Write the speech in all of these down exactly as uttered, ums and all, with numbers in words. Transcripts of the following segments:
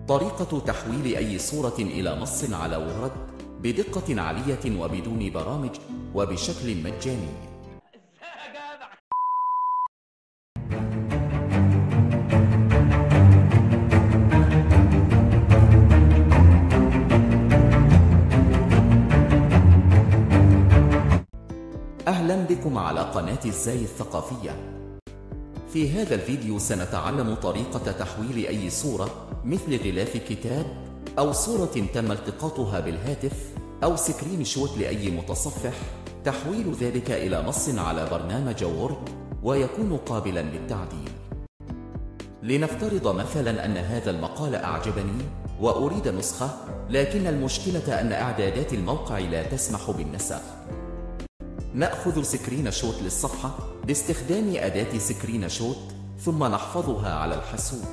طريقة تحويل أي صورة إلى نص على وورد بدقة عالية وبدون برامج وبشكل مجاني. أهلا بكم على قناة الزاي الثقافية. في هذا الفيديو سنتعلم طريقة تحويل أي صورة مثل غلاف كتاب أو صورة تم التقاطها بالهاتف أو سكرين شوت لأي متصفح، تحويل ذلك إلى نص على برنامج وورد ويكون قابلا للتعديل. لنفترض مثلا أن هذا المقال أعجبني وأريد نسخة، لكن المشكلة أن إعدادات الموقع لا تسمح بالنسخ. نأخذ سكرين شوت للصفحة باستخدام أداة سكرين شوت ثم نحفظها على الحاسوب.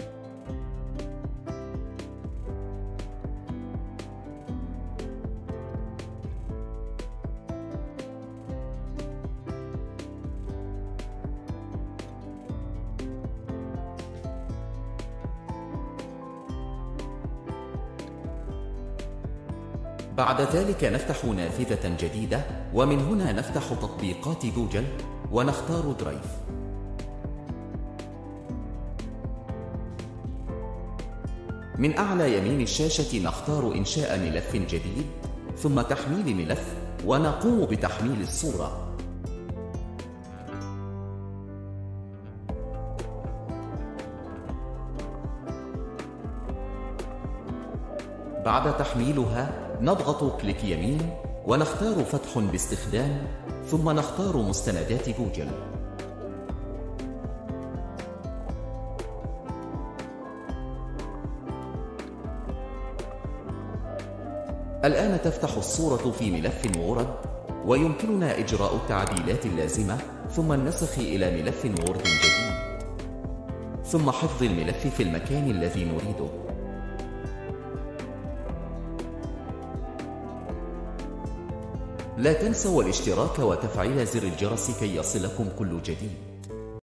بعد ذلك نفتح نافذة جديدة، ومن هنا نفتح تطبيقات جوجل ونختار درايف. من أعلى يمين الشاشة نختار إنشاء ملف جديد ثم تحميل ملف، ونقوم بتحميل الصورة. بعد تحميلها نضغط كليك يمين ونختار فتح باستخدام، ثم نختار مستندات جوجل. الآن تفتح الصورة في ملف وورد، ويمكننا إجراء التعديلات اللازمة ثم النسخ إلى ملف وورد جديد، ثم حفظ الملف في المكان الذي نريده. لا تنسوا الاشتراك وتفعيل زر الجرس كي يصلكم كل جديد.